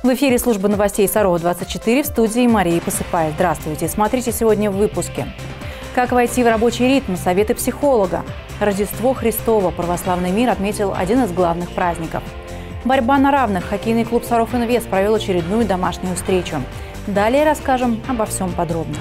В эфире служба новостей Сарова-24, в студии Мария Посыпая. Здравствуйте. Смотрите сегодня в выпуске. Как войти в рабочий ритм? Советы психолога. Рождество Христово. Православный мир отметил один из главных праздников. Борьба на равных. Хоккейный клуб «Саров Инвест» провел очередную домашнюю встречу. Далее расскажем обо всем подробно.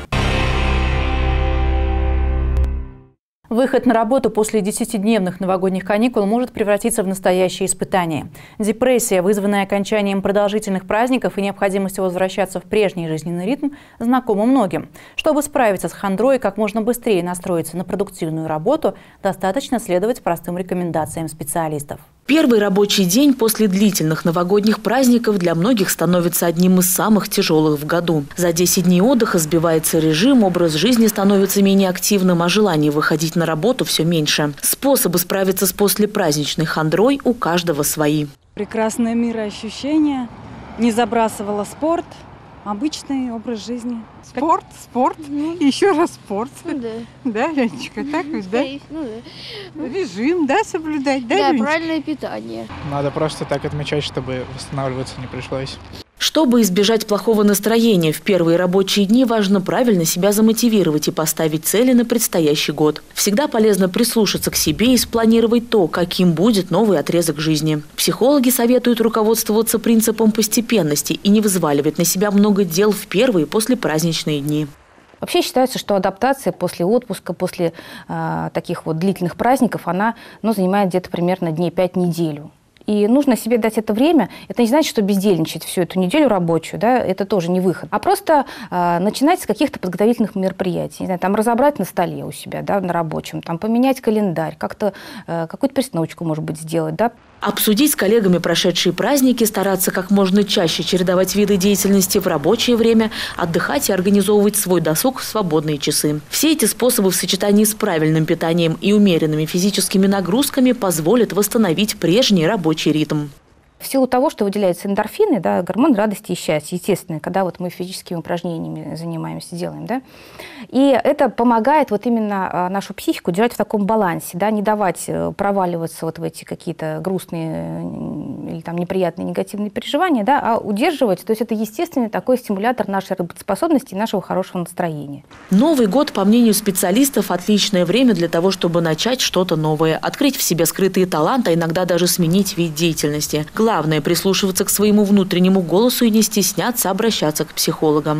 Выход на работу после 10-дневных новогодних каникул может превратиться в настоящее испытание. Депрессия, вызванная окончанием продолжительных праздников и необходимостью возвращаться в прежний жизненный ритм, знакома многим. Чтобы справиться с хандрой и как можно быстрее настроиться на продуктивную работу, достаточно следовать простым рекомендациям специалистов. Первый рабочий день после длительных новогодних праздников для многих становится одним из самых тяжелых в году. За 10 дней отдыха сбивается режим, образ жизни становится менее активным, а желание выходить на работу все меньше. Способы справиться с послепраздничной хандрой у каждого свои. Прекрасное мироощущение, не забрасывала спорт, обычный образ жизни. Спорт, еще раз спорт. Да. Да, Ленечка, так ведь, да? Ну да. Режим, да, соблюдать, да, Да, Ленечка? правильное питание. Надо просто так отмечать, чтобы восстанавливаться не пришлось. Чтобы избежать плохого настроения в первые рабочие дни, важно правильно себя замотивировать и поставить цели на предстоящий год. Всегда полезно прислушаться к себе и спланировать то, каким будет новый отрезок жизни. Психологи советуют руководствоваться принципом постепенности и не взваливать на себя много дел в первые послепраздничные дни. Вообще считается, что адаптация после отпуска, после таких вот длительных праздников, она занимает где-то примерно дней 5-неделю. И нужно себе дать это время. Это не значит, что бездельничать всю эту неделю рабочую, да, это тоже не выход. А просто начинать с каких-то подготовительных мероприятий. Не знаю, там разобрать на столе у себя, да, на рабочем, там поменять календарь, как-то какую-то пристановочку, может быть, сделать, да. Обсудить с коллегами прошедшие праздники, стараться как можно чаще чередовать виды деятельности в рабочее время, отдыхать и организовывать свой досуг в свободные часы. Все эти способы в сочетании с правильным питанием и умеренными физическими нагрузками позволят восстановить прежний рабочий ритм. В силу того, что выделяются эндорфины, да, гормон радости и счастья, естественно, когда вот мы физическими упражнениями занимаемся, делаем, да, и это помогает вот именно нашу психику держать в таком балансе, да, не давать проваливаться вот в эти какие-то грустные или там неприятные негативные переживания, да, а удерживать, то есть это естественный такой стимулятор нашей работоспособности и нашего хорошего настроения. Новый год, по мнению специалистов, отличное время для того, чтобы начать что-то новое, открыть в себе скрытые таланты, а иногда даже сменить вид деятельности. Главное – прислушиваться к своему внутреннему голосу и не стесняться обращаться к психологам.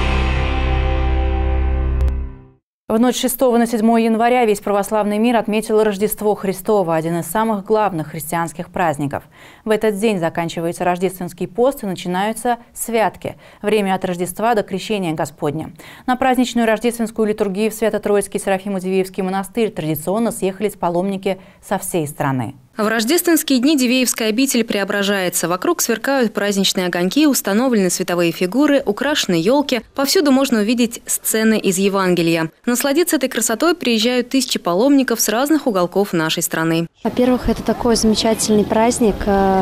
В ночь с 6 на 7 января весь православный мир отметил Рождество Христово, один из самых главных христианских праздников. В этот день заканчивается рождественский пост и начинаются святки. Время от Рождества до Крещения Господня. На праздничную рождественскую литургию в Свято-Троицкий Серафимо-Дивеевский монастырь традиционно съехались паломники со всей страны. В рождественские дни Дивеевская обитель преображается. Вокруг сверкают праздничные огоньки, установлены световые фигуры, украшены елки. Повсюду можно увидеть сцены из Евангелия. Насладиться этой красотой приезжают тысячи паломников с разных уголков нашей страны. Во-первых, это такой замечательный праздник,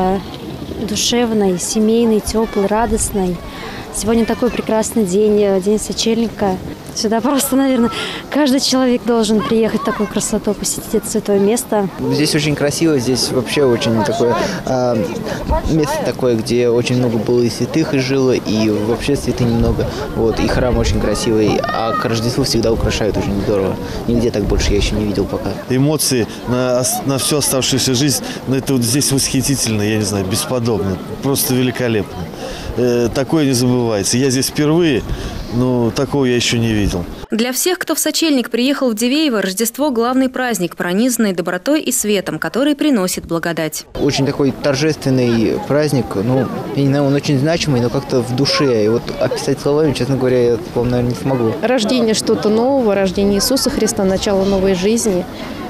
душевный, семейный, теплый, радостный. Сегодня такой прекрасный день, день сочельника. Сюда просто, наверное, каждый человек должен приехать в такую красоту, посетить это святое место. Здесь очень красиво, здесь вообще очень такое место такое, где очень много было и святых и жило, и вообще святынь много. Вот, и храм очень красивый, а к Рождеству всегда украшают очень здорово. Нигде так больше я еще не видел пока. Эмоции на всю оставшуюся жизнь, это вот здесь восхитительно, я не знаю, бесподобно, просто великолепно. Такое не забывается. Я здесь впервые, но такого я еще не видел. Для всех, кто в Сочельник приехал в Дивеево, Рождество – главный праздник, пронизанный добротой и светом, который приносит благодать. Очень такой торжественный праздник, я не знаю, он очень значимый, но как-то в душе. И вот описать словами, честно говоря, я вам, наверное, не смогу. Рождение что-то нового, рождение Иисуса Христа, начало новой жизни,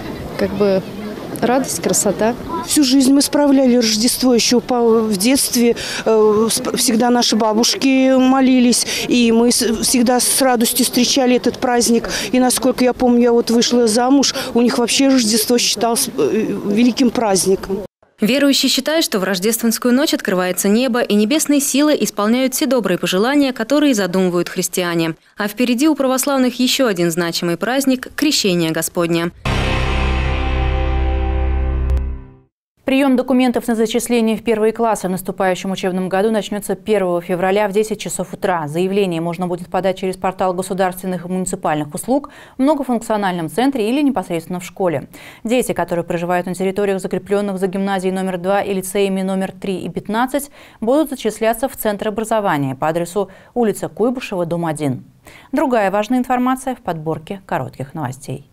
радость, красота. Всю жизнь мы справляли Рождество еще в детстве. Всегда наши бабушки молились, и мы всегда с радостью встречали этот праздник. И насколько я помню, я вот вышла замуж, у них вообще Рождество считалось великим праздником. Верующие считают, что в рождественскую ночь открывается небо, и небесные силы исполняют все добрые пожелания, которые задумывают христиане. А впереди у православных еще один значимый праздник – Крещение Господня. Прием документов на зачисление в первые классы в наступающем учебном году начнется 1 февраля в 10 часов утра. Заявление можно будет подать через портал государственных и муниципальных услуг в многофункциональном центре или непосредственно в школе. Дети, которые проживают на территориях, закрепленных за гимназией номер 2 и лицеями номер 3 и 15, будут зачисляться в Центр образования по адресу улица Куйбышева, дом 1. Другая важная информация в подборке коротких новостей.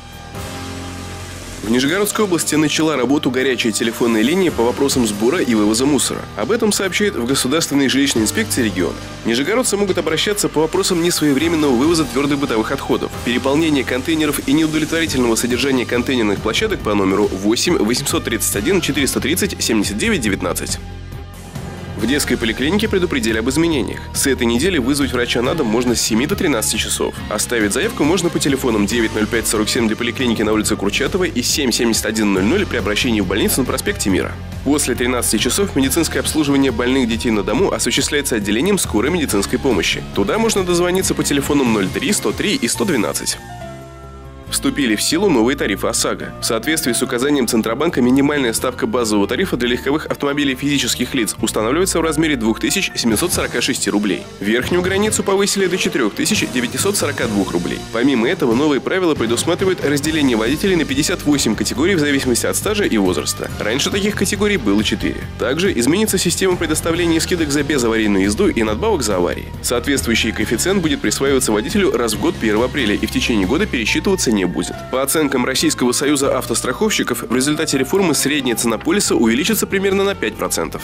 В Нижегородской области начала работу горячая телефонная линия по вопросам сбора и вывоза мусора. Об этом сообщает в Государственной жилищной инспекции региона. Нижегородцы могут обращаться по вопросам несвоевременного вывоза твердых бытовых отходов, переполнения контейнеров и неудовлетворительного содержания контейнерных площадок по номеру 8 831 430 79 19. В детской поликлинике предупредили об изменениях. С этой недели вызвать врача на дом можно с 7 до 13 часов. Оставить заявку можно по телефонам 90547 для поликлиники на улице Курчатова и 77100 при обращении в больницу на проспекте Мира. После 13 часов медицинское обслуживание больных детей на дому осуществляется отделением скорой медицинской помощи. Туда можно дозвониться по телефонам 03 103 и 112. Вступили в силу новые тарифы ОСАГО. В соответствии с указанием Центробанка минимальная ставка базового тарифа для легковых автомобилей физических лиц устанавливается в размере 2746 рублей. Верхнюю границу повысили до 4942 рублей. Помимо этого, новые правила предусматривают разделение водителей на 58 категорий в зависимости от стажа и возраста. Раньше таких категорий было 4. Также изменится система предоставления скидок за безаварийную езду и надбавок за аварии. Соответствующий коэффициент будет присваиваться водителю раз в год 1 апреля и в течение года пересчитываться не будет. По оценкам Российского союза автостраховщиков, в результате реформы средняя цена полиса увеличится примерно на 5%.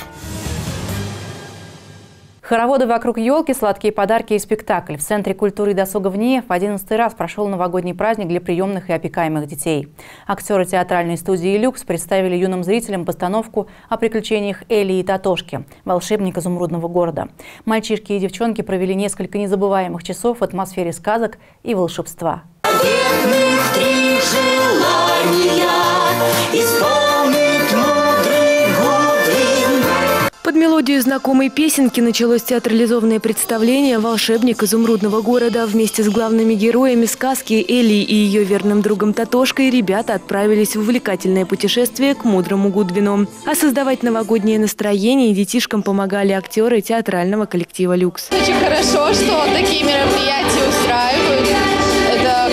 Хороводы вокруг елки, сладкие подарки и спектакль. В Центре культуры и досуга в НИИ в 11-й раз прошел новогодний праздник для приемных и опекаемых детей. Актеры театральной студии «Люкс» представили юным зрителям постановку о приключениях Элли и Татошки, волшебник изумрудного города. Мальчишки и девчонки провели несколько незабываемых часов в атмосфере сказок и волшебства. Бедных 3 желания исполнит мудрый Гудвин. Под мелодию знакомой песенки началось театрализованное представление «Волшебник изумрудного города». Вместе с главными героями сказки Элли и ее верным другом Татошкой ребята отправились в увлекательное путешествие к мудрому Гудвину. А создавать новогоднее настроение детишкам помогали актеры театрального коллектива «Люкс». Очень хорошо, что такие мероприятия устраивают. Это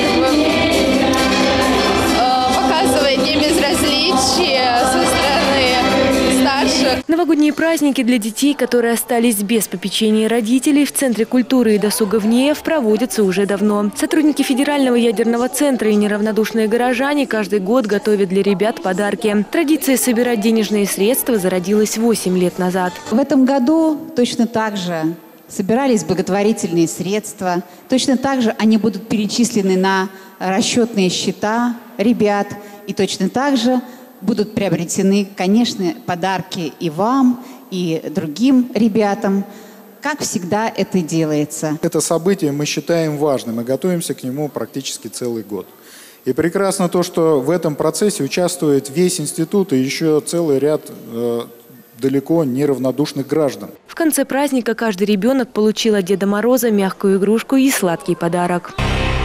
показывает небезразличие со стороны старших. Новогодние праздники для детей, которые остались без попечения родителей, в Центре культуры и досуга в НИИ проводятся уже давно. Сотрудники Федерального ядерного центра и неравнодушные горожане каждый год готовят для ребят подарки. Традиция собирать денежные средства зародилась 8 лет назад. В этом году точно так же собирались благотворительные средства. Точно так же они будут перечислены на расчетные счета ребят. И точно так же будут приобретены, конечно, подарки и вам, и другим ребятам. Как всегда это делается. Это событие мы считаем важным и готовимся к нему практически целый год. И прекрасно то, что в этом процессе участвует весь институт и еще целый ряд далеко неравнодушных граждан. В конце праздника каждый ребенок получил от Деда Мороза мягкую игрушку и сладкий подарок.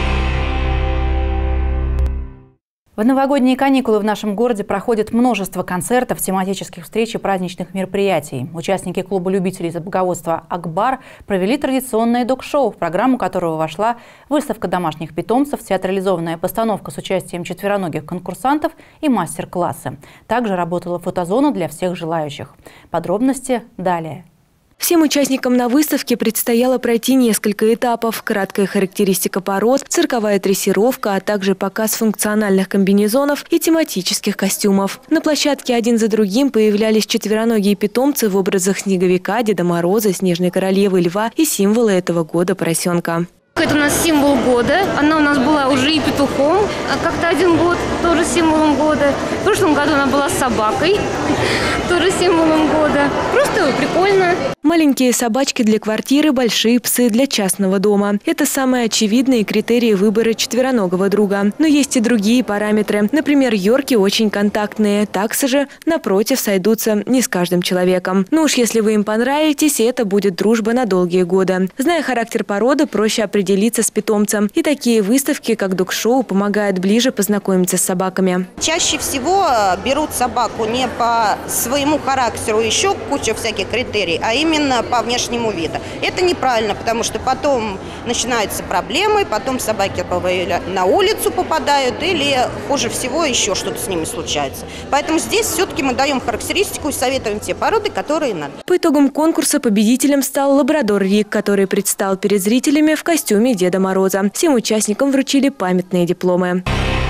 В новогодние каникулы в нашем городе проходит множество концертов, тематических встреч и праздничных мероприятий. Участники клуба любителей забаговодства «Акбар» провели традиционное док-шоу, в программу которого вошла выставка домашних питомцев, театрализованная постановка с участием четвероногих конкурсантов и мастер-классы. Также работала фотозона для всех желающих. Подробности далее. Всем участникам на выставке предстояло пройти несколько этапов. Краткая характеристика пород, цирковая дрессировка, а также показ функциональных комбинезонов и тематических костюмов. На площадке один за другим появлялись четвероногие питомцы в образах снеговика, Деда Мороза, Снежной королевы, льва и символа этого года – поросенка. Это у нас символ года. Она у нас была уже и петухом, как-то один год, тоже символом года. В прошлом году она была собакой, тоже символом года. Просто прикольно. Маленькие собачки для квартиры, большие псы для частного дома. Это самые очевидные критерии выбора четвероногого друга. Но есть и другие параметры. Например, йорки очень контактные. Таксы же, напротив, сойдутся не с каждым человеком. Ну уж если вы им понравитесь, это будет дружба на долгие годы. Зная характер породы, проще определиться с питомцем. И такие выставки, как док-шоу, помогают ближе познакомиться с собаками. Чаще всего берут собаку не по своему характеру, еще куча всяких критерий, а именно по внешнему виду. Это неправильно, потому что потом начинаются проблемы, потом собаки на улицу попадают или, хуже всего, еще что-то с ними случается. Поэтому здесь все-таки мы даем характеристику и советуем те породы, которые надо. По итогам конкурса победителем стал лабрадор Рик, который предстал перед зрителями в костюме Деда Мороза. Всем участникам вручили памятные дипломы.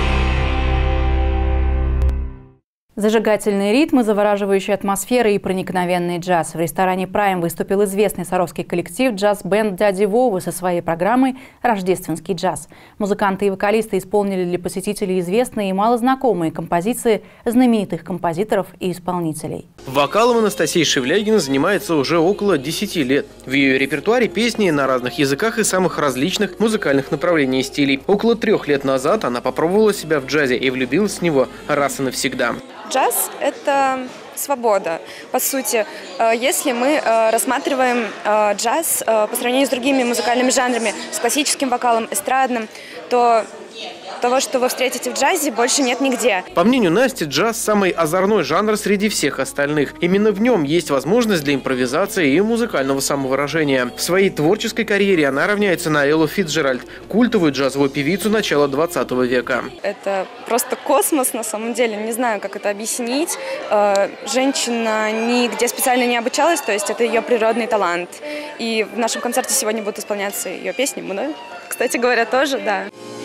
Зажигательные ритмы, завораживающая атмосфера и проникновенный джаз. В ресторане «Прайм» выступил известный саровский коллектив джаз-бенд «Дяди Вовы» со своей программой «Рождественский джаз». Музыканты и вокалисты исполнили для посетителей известные и малознакомые композиции знаменитых композиторов и исполнителей. Вокалом Анастасия Шевлягина занимается уже около 10 лет. В ее репертуаре песни на разных языках и самых различных музыкальных направлений и стилей. Около 3 лет назад она попробовала себя в джазе и влюбилась в него раз и навсегда. Джаз – это свобода. По сути, если мы рассматриваем джаз по сравнению с другими музыкальными жанрами, с классическим вокалом, эстрадным, то того, что вы встретите в джазе, больше нет нигде. По мнению Насти, джаз – самый озорной жанр среди всех остальных. Именно в нем есть возможность для импровизации и музыкального самовыражения. В своей творческой карьере она равняется на Эллу Фицджеральд, культовую джазовую певицу начала 20 века. Это просто космос на самом деле. Не знаю, как это объяснить. Женщина нигде специально не обучалась, то есть это ее природный талант. И в нашем концерте сегодня будут исполняться ее песни мной. Кстати говоря, тоже, да.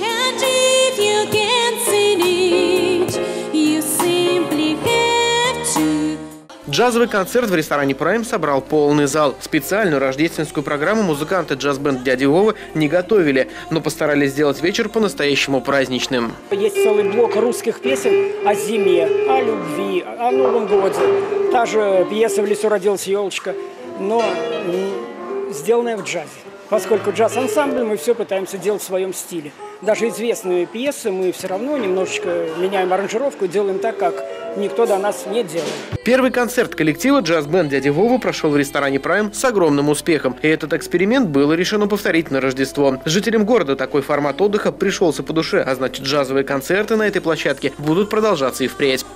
Джазовый концерт в ресторане «Прайм» собрал полный зал. Специальную рождественскую программу музыканты джаз-бенд «Дяди Вовы» не готовили, но постарались сделать вечер по-настоящему праздничным. Есть целый блок русских песен о зиме, о любви, о Новом годе. Та же пьеса «В лесу родилась елочка», но сделанная в джазе. Поскольку джаз-ансамбль, мы все пытаемся делать в своем стиле. Даже известные пьесы мы все равно немножечко меняем аранжировку и делаем так, как никто до нас не делает. Первый концерт коллектива джаз-бенд «Дяди Вовы» прошел в ресторане «Прайм» с огромным успехом. И этот эксперимент было решено повторить на Рождество. Жителям города такой формат отдыха пришелся по душе, а значит, джазовые концерты на этой площадке будут продолжаться и впредь.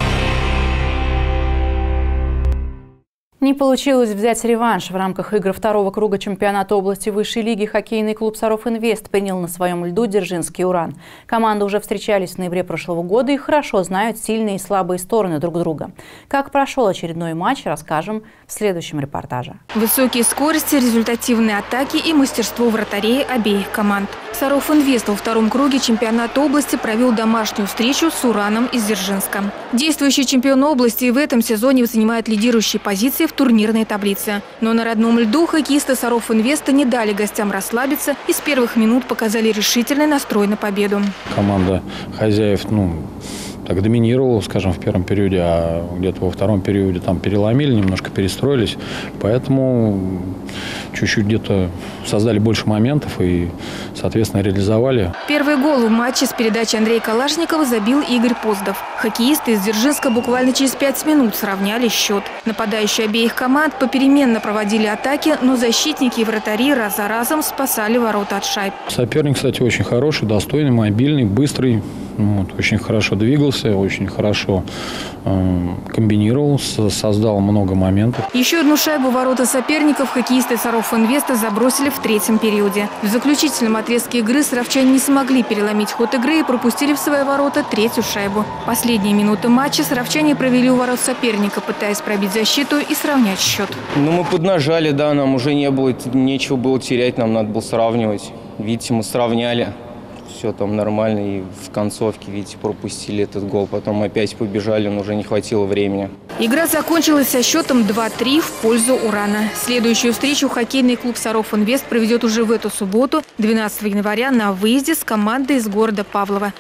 Не получилось взять реванш. В рамках игр второго круга чемпионата области высшей лиги хоккейный клуб «Саров-Инвест» принял на своем льду Дзержинский «Уран». Команды уже встречались в ноябре прошлого года и хорошо знают сильные и слабые стороны друг друга. Как прошел очередной матч, расскажем в следующем репортаже. Высокие скорости, результативные атаки и мастерство вратарей обеих команд. «Саров-Инвест» во втором круге чемпионата области провел домашнюю встречу с «Ураном» из Дзержинска. Действующий чемпион области в этом сезоне занимает лидирующие позиции в турнирной таблице. Но на родном льду хоккеисты «Саров-Инвеста» не дали гостям расслабиться и с первых минут показали решительный настрой на победу. Команда хозяев, так доминировала, скажем, в первом периоде, а где-то во втором периоде там переломили, немножко перестроились. Поэтому чуть-чуть где-то создали больше моментов и, соответственно, реализовали. Первый гол в матче с передачи Андрея Калашникова забил Игорь Поздов. Хоккеисты из Дзержинска буквально через 5 минут сравняли счет. Нападающие обеих команд попеременно проводили атаки, но защитники и вратари раз за разом спасали ворота от шайб. Соперник, кстати, очень хороший, достойный, мобильный, быстрый. Очень хорошо двигался, очень хорошо комбинировал, создал много моментов. Еще одну шайбу ворота соперников хоккеисты «Саров-Инвеста» забросили в третьем периоде. В заключительном отрезке игры саровчане не смогли переломить ход игры и пропустили в свои ворота третью шайбу. Последние минуты матча саровчане провели у ворот соперника, пытаясь пробить защиту и сравнять счет. Мы поднажали, да, нам уже нечего было терять, нам надо было сравнивать. Видите, мы сравняли. Все там нормально, и в концовке, видите, пропустили этот гол. Потом опять побежали, но уже не хватило времени. Игра закончилась со счетом 2-3 в пользу «Урана». Следующую встречу хоккейный клуб «Саров-Инвест» проведет уже в эту субботу, 12 января, на выезде с командой из города Павлово.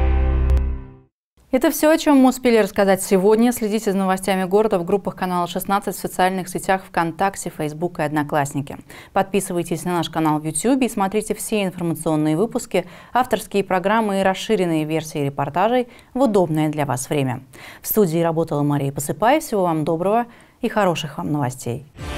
Это все, о чем мы успели рассказать сегодня. Следите за новостями города в группах канала 16 в социальных сетях ВКонтакте, Фейсбук и Одноклассники. Подписывайтесь на наш канал в YouTube и смотрите все информационные выпуски, авторские программы и расширенные версии репортажей в удобное для вас время. В студии работала Мария Посыпай. Всего вам доброго и хороших вам новостей.